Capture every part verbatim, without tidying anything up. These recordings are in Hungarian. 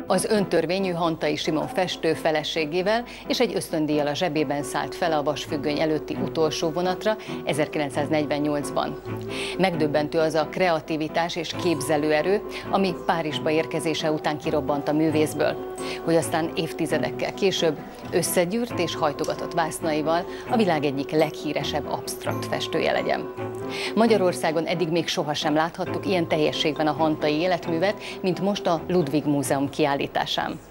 Az öntörvényű Hantai Simon festő feleségével és egy ösztöndíjjal a zsebében szállt fel a vasfüggöny előtti utolsó vonatra ezerkilencszáznegyvennyolcban. Megdöbbentő az a kreativitás és képzelőerő, ami Párizsba érkezése után kirobbant a művészből, hogy aztán évtizedekkel később összegyűrt és hajtogatott vásznaival a világ egyik leghíresebb absztrakt festője legyen. Magyarországon eddig még sohasem láthattuk ilyen teljességben a hantai életművet, mint most a Ludwig Múzeum kiállításán.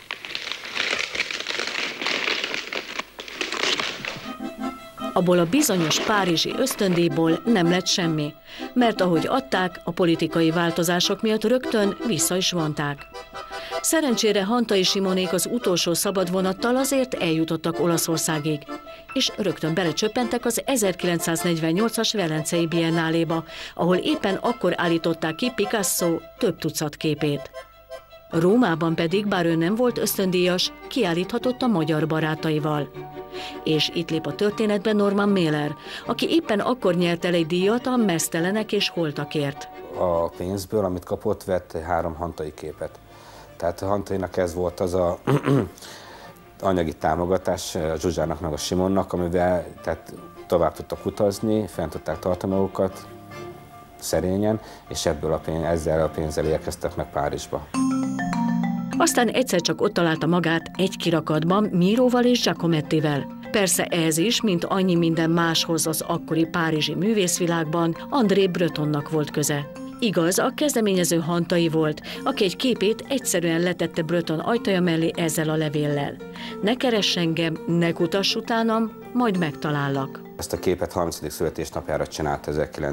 Abból a bizonyos párizsi ösztöndíjból nem lett semmi, mert ahogy adták, a politikai változások miatt rögtön vissza is vonták. Szerencsére Hantai Simonék az utolsó szabad vonattal azért eljutottak Olaszországig, és rögtön belecsöppentek az ezerkilencszáznegyvennyolcas Velencei Biennáléba, ahol éppen akkor állították ki Picasso több tucat képét. Rómában pedig, bár ő nem volt ösztöndíjas, kiállíthatott a magyar barátaival. És itt lép a történetbe Norman Mailer, aki éppen akkor nyert el egy díjat a Meztelenek és holtakért. A pénzből, amit kapott, vett három hantai képet. Tehát a Hantainak ez volt az a anyagi támogatás a Zsuzsának meg a Simonnak, amivel tehát tovább tudtak utazni, fent tudták tartani magukat szerényen, és ebből a pénz, ezzel a pénzzel érkeztek meg Párizsba. Aztán egyszer csak ott találta magát egy kirakatban Miróval és Giacomettivel. Persze ez is, mint annyi minden máshoz az akkori párizsi művészvilágban, André Bretonnak volt köze. Igaz, a kezdeményező Hantai volt, aki egy képét egyszerűen letette Breton ajtaja mellé ezzel a levéllel. Ne keress engem, ne kutass utánam, majd megtalállak. Ezt a képet harmincadik születésnapjára csinált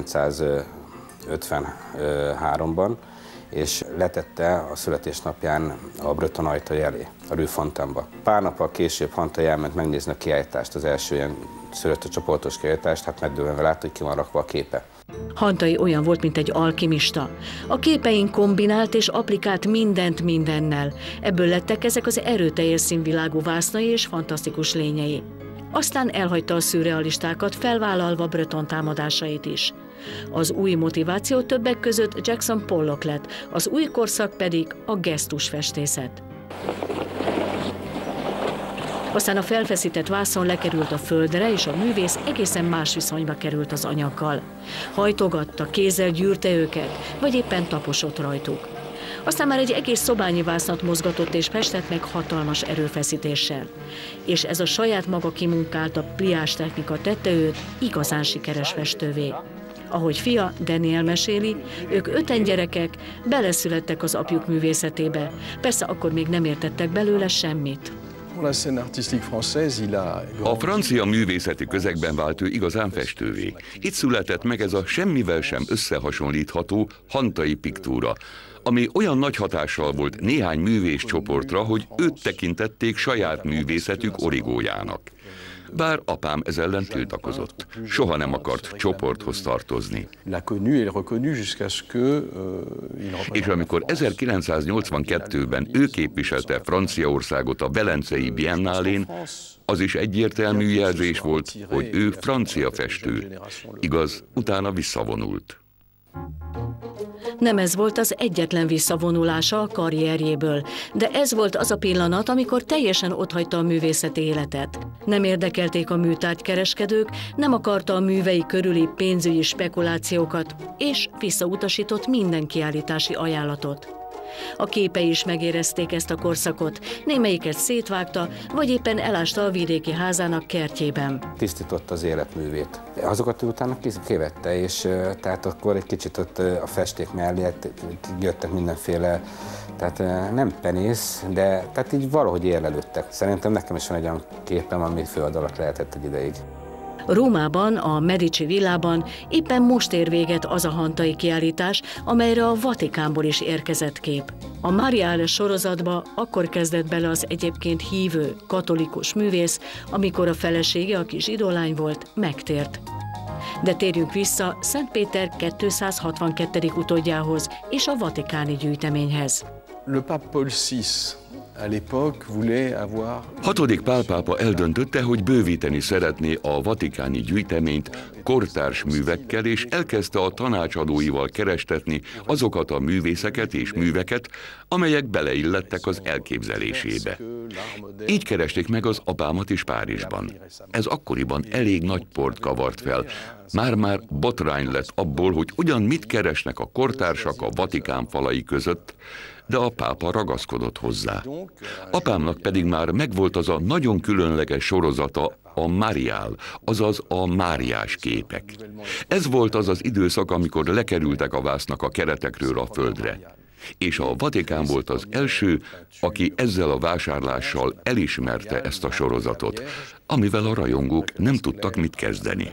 ezerkilencszázötvenháromban, és letette a születésnapján a Breton ajtaja elé, a Rue Fontainéba. Pár nappal később Hantai elment megnézni a kiállítást, az első ilyen születőcsoportos kiállítást, hát megdöbbenve látta, hogy ki van rakva a képe. Hantai olyan volt, mint egy alkimista. A képein kombinált és applikált mindent mindennel. Ebből lettek ezek az erőteljes színvilágú vásznai és fantasztikus lényei. Aztán elhagyta a szürrealistákat, felvállalva Breton támadásait is. Az új motiváció többek között Jackson Pollock lett, az új korszak pedig a gesztusfestészet. Aztán a felfeszített vászon lekerült a földre, és a művész egészen más viszonyba került az anyaggal. Hajtogatta, kézzel gyűrte őket, vagy éppen taposott rajtuk. Aztán már egy egész szobányi vásznat mozgatott és festett meg hatalmas erőfeszítéssel. És ez a saját maga kimunkálta pliás technika tette őt igazán sikeres festővé. Ahogy fia, Daniel meséli, ők öten gyerekek, beleszülettek az apjuk művészetébe. Persze akkor még nem értettek belőle semmit. A francia művészeti közegben vált ő igazán festővé. Itt született meg ez a semmivel sem összehasonlítható hantai piktúra, ami olyan nagy hatással volt néhány művészcsoportra, hogy őt tekintették saját művészetük origójának. Bár apám ez ellen tiltakozott. Soha nem akart csoporthoz tartozni. És amikor ezerkilencszáznyolcvankettőben ő képviselte Franciaországot a Velencei Biennálén, az is egyértelmű jelzés volt, hogy ő francia festő. Igaz, utána visszavonult. Nem ez volt az egyetlen visszavonulása a karrierjéből, de ez volt az a pillanat, amikor teljesen otthagyta a művészeti életet. Nem érdekelték a műtárgykereskedők, nem akarta a művei körüli pénzügyi spekulációkat, és visszautasított minden kiállítási ajánlatot. A képei is megérezték ezt a korszakot, némelyiket szétvágta, vagy éppen elásta a vidéki házának kertjében. Tisztította az életművét. Azokat utána kivette, és tehát akkor egy kicsit ott a festék mellé jöttek mindenféle, tehát nem penész, de tehát így valahogy érlelődtek. Szerintem nekem is van egy olyan képem, ami föld alatt lehetett egy ideig. Rómában, a Medici villában éppen most ér véget az a hantai kiállítás, amelyre a Vatikánból is érkezett kép. A Mariale sorozatba akkor kezdett bele az egyébként hívő, katolikus művész, amikor a felesége, aki zsidólány volt, megtért. De térjünk vissza Szent Péter kétszázhatvankettedik utódjához és a vatikáni gyűjteményhez. Le pape Paul six. Hatodik Pál pápa eldöntötte, hogy bővíteni szeretné a vatikáni gyűjteményt kortárs művekkel, és elkezdte a tanácsadóival kerestetni azokat a művészeket és műveket, amelyek beleillettek az elképzelésébe. Így keresték meg az apámat is Párizsban. Ez akkoriban elég nagy port kavart fel. Már-már botrány lett abból, hogy ugyan mit keresnek a kortársak a Vatikán falai között, de a pápa ragaszkodott hozzá. Apámnak pedig már megvolt az a nagyon különleges sorozata, a Mariál, azaz a Máriás képek. Ez volt az az időszak, amikor lekerültek a vásznak a keretekről a földre. És a Vatikán volt az első, aki ezzel a vásárlással elismerte ezt a sorozatot, amivel a rajongók nem tudtak mit kezdeni.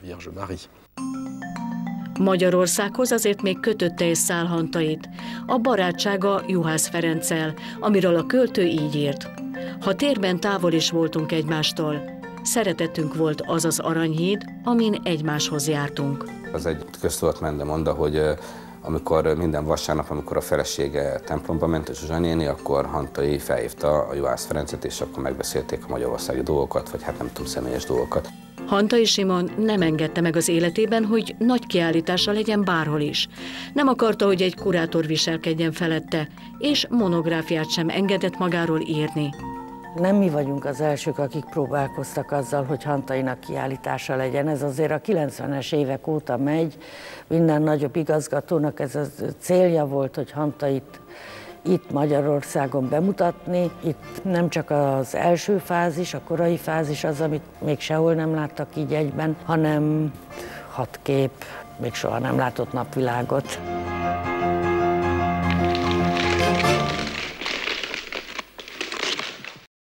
Magyarországhoz azért még kötötte és szálhantait, a barátsága Juhász Ferenccel, amiről a költő így írt. Ha térben távol is voltunk egymástól, szeretetünk volt az az aranyhíd, amin egymáshoz jártunk. Az egy köztudott mendemonda, hogy amikor minden vasárnap, amikor a felesége templomba ment, és Zsuzsa néni, akkor Hantai felhívta a Juhász Ferencet, és akkor megbeszélték a magyarországi dolgokat, vagy hát nem tudom, személyes dolgokat. Hantai Simon nem engedte meg az életében, hogy nagy kiállítása legyen bárhol is. Nem akarta, hogy egy kurátor viselkedjen felette, és monográfiát sem engedett magáról írni. Nem mi vagyunk az elsők, akik próbálkoztak azzal, hogy Hantainak kiállítása legyen. Ez azért a kilencvenes évek óta megy. Minden nagyobb igazgatónak ez a célja volt, hogy Hantait itt Magyarországon bemutatni. Itt nem csak az első fázis, a korai fázis az, amit még sehol nem láttak így egyben, hanem hat kép még soha nem látott napvilágot.